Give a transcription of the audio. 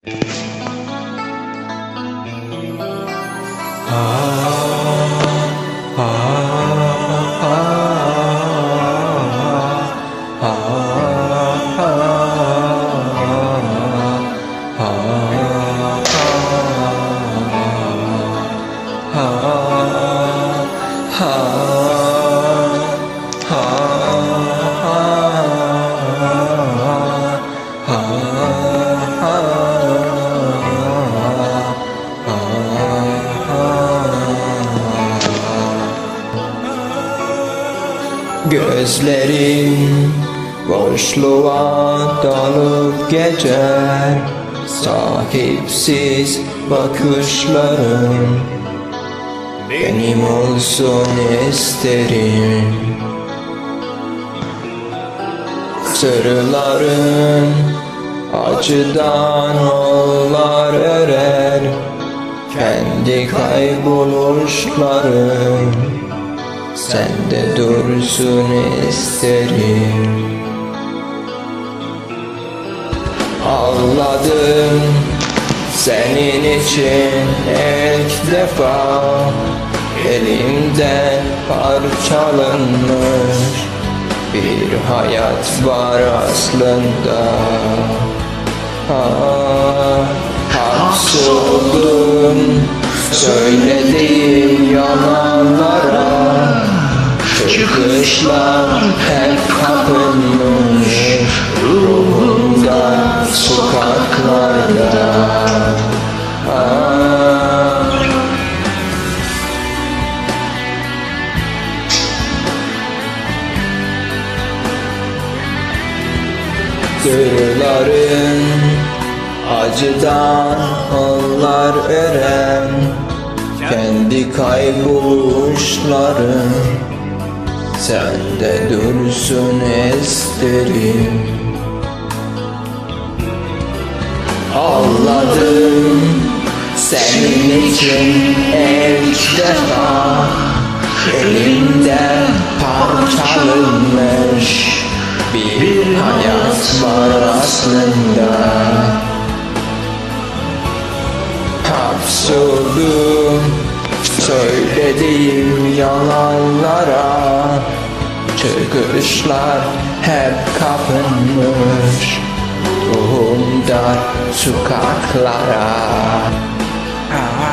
Gözlerim boşluğa dalıp geçer, sahipsiz bakışlarım benim olsun isterim. Sırların acıdan ağlar erer, kendi kayboluşlarım sende dursun isterim. Ağladım senin için ilk defa, elimden parçalanmış bir hayat var aslında. Hapsoldum söylediğim yalanlara, çıkışlar hep kapılmış ruhumda, sokaklarda. Sırların acıdan ağlar eren, kendi kayboluşlarım sende dursun isterim. Ağladım senin için ilk defa, elimden parçalanmış bir hayat var aslında. Hapsoldum söylediğim yalanlara, çıkışlar hep kapanmış ruhumda, sokaklara.